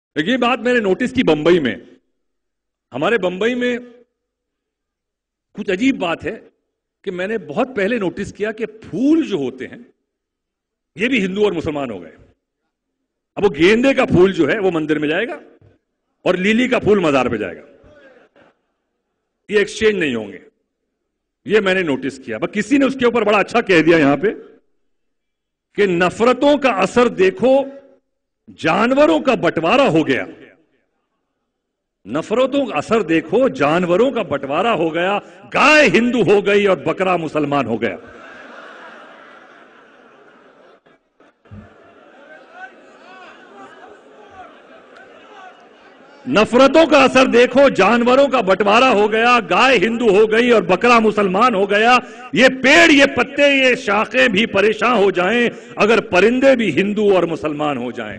ये बात मैंने नोटिस की बंबई में। हमारे बंबई में कुछ अजीब बात है कि मैंने बहुत पहले नोटिस किया कि फूल जो होते हैं ये भी हिंदू और मुसलमान हो गए। अब वो गेंदे का फूल जो है वो मंदिर में जाएगा और लिली का फूल मजार पे जाएगा, ये एक्सचेंज नहीं होंगे। ये मैंने नोटिस किया। बस किसी ने उसके ऊपर बड़ा अच्छा कह दिया यहां पे कि नफरतों का असर देखो, जानवरों का बंटवारा हो गया। नफरतों का असर देखो, जानवरों का बंटवारा हो गया। गाय हिंदू हो गई और बकरा मुसलमान हो गया। नफरतों का असर देखो, जानवरों का बंटवारा हो गया। गाय हिंदू हो गई और बकरा मुसलमान हो गया। ये पेड़, ये पत्ते, ये शाखें भी परेशान हो जाएं अगर परिंदे भी हिंदू और मुसलमान हो जाएं।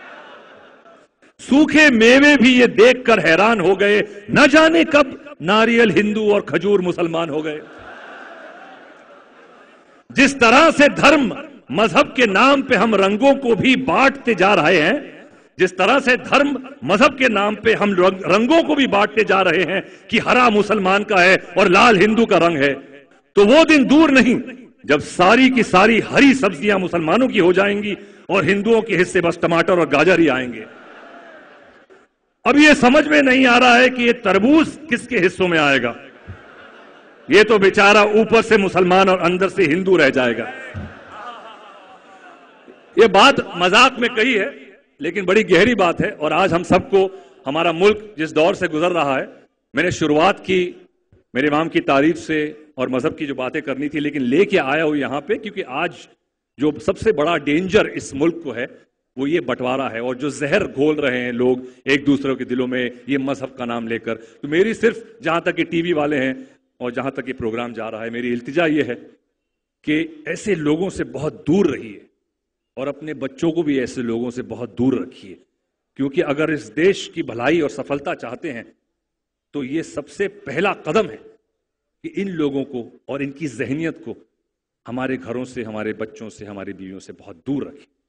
सूखे मेवे भी ये देखकर हैरान हो गए, न जाने कब नारियल हिंदू और खजूर मुसलमान हो गए। जिस तरह से धर्म मजहब के नाम पे हम रंगों को भी बांटते जा रहे हैं, जिस तरह से धर्म मजहब के नाम पे हम रंगों को भी बांटते जा रहे हैं कि हरा मुसलमान का है और लाल हिंदू का रंग है, तो वो दिन दूर नहीं जब सारी की सारी हरी सब्जियां मुसलमानों की हो जाएंगी और हिंदुओं के हिस्से बस टमाटर और गाजर ही आएंगे। अब ये समझ में नहीं आ रहा है कि ये तरबूज किसके हिस्सों में आएगा। ये तो बेचारा ऊपर से मुसलमान और अंदर से हिंदू रह जाएगा। ये बात मजाक में कही है लेकिन बड़ी गहरी बात है। और आज हम सबको, हमारा मुल्क जिस दौर से गुजर रहा है, मैंने शुरुआत की मेरे इमाम की तारीफ से और मजहब की जो बातें करनी थी, लेकिन लेके आया हूं यहां पे क्योंकि आज जो सबसे बड़ा डेंजर इस मुल्क को है वो ये बंटवारा है और जो जहर घोल रहे हैं लोग एक दूसरे के दिलों में ये मजहब का नाम लेकर। तो मेरी सिर्फ, जहां तक ये टीवी वाले हैं और जहां तक ये प्रोग्राम जा रहा है, मेरी इल्तिजा ये है कि ऐसे लोगों से बहुत दूर रहिए और अपने बच्चों को भी ऐसे लोगों से बहुत दूर रखिए, क्योंकि अगर इस देश की भलाई और सफलता चाहते हैं तो ये सबसे पहला कदम है कि इन लोगों को और इनकी जहनियत को हमारे घरों से, हमारे बच्चों से, हमारी बीवियों से बहुत दूर रखें।